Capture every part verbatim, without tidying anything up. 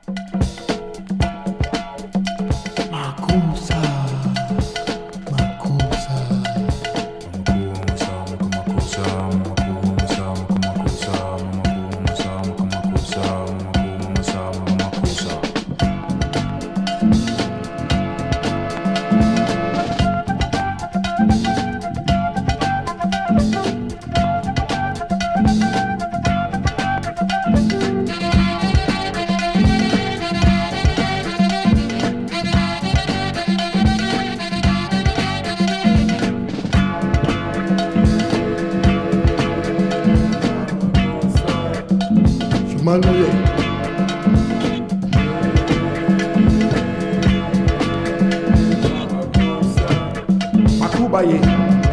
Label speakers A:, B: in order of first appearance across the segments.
A: Makusa, makusa. Manuye. Makubaye.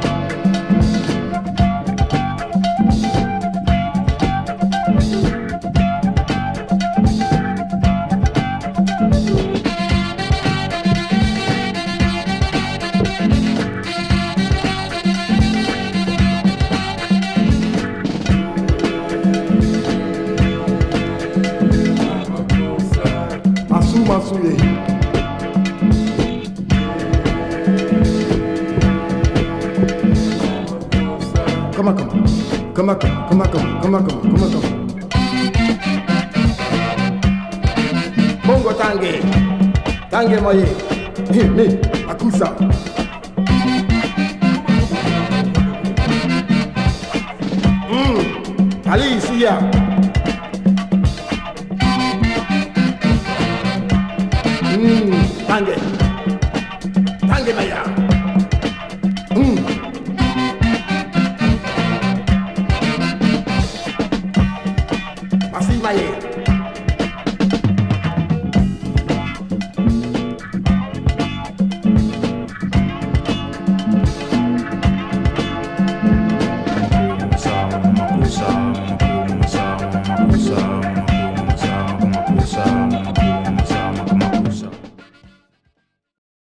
A: Masuye. Come on, come on, come on, come on, come on, come on, come on, come on, come on. Bongo tange, tange moye, ni ni, akusa. Hmm, Ali siya. Hmm, tange.